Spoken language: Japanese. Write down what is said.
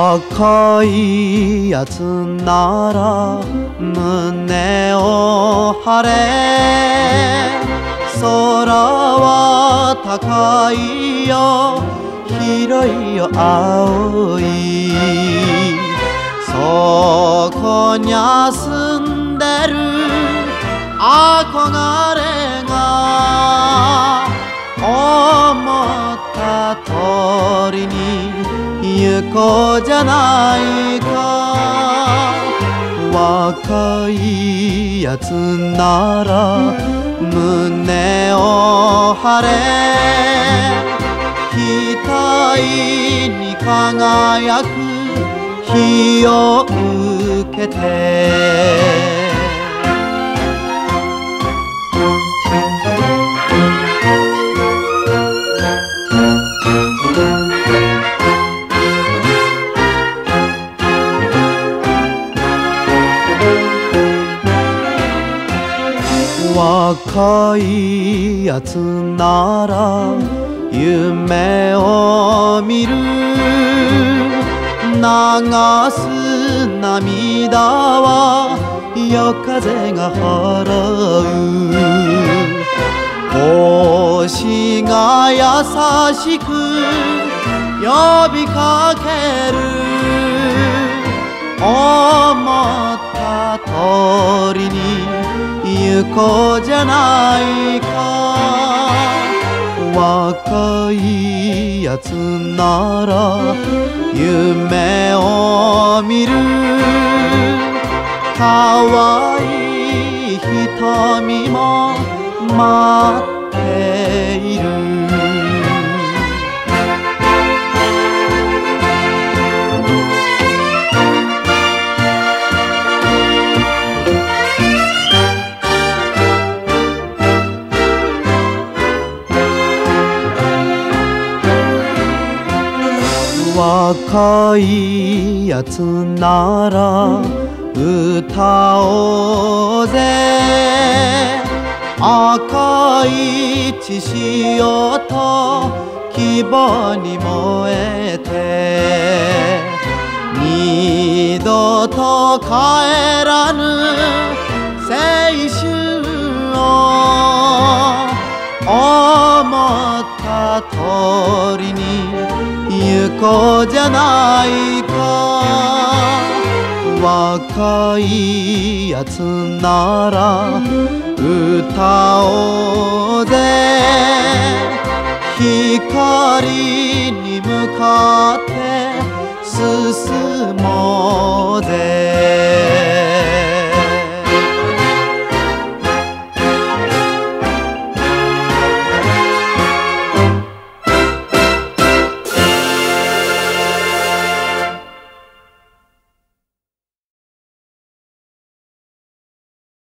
若いやつなら胸を張れ、空は高いよ、広いよ青い、そこに住んでる憧れが思った通りに行こうじゃないか。若いやつなら胸を張れ、額に輝く日を受けて。若いやつなら夢を見る、流す涙は夜風が払う。星が優しく呼びかける、思った通りに行こうじゃないか。若いやつなら夢を見る、可愛い瞳も待っている。若いやつなら歌おうぜ、赤い血潮と希望に燃えて、二度と帰らぬ青春を思った通りに行こうじゃないか。若いやつなら歌おうぜ、光に向かって進もうぜ。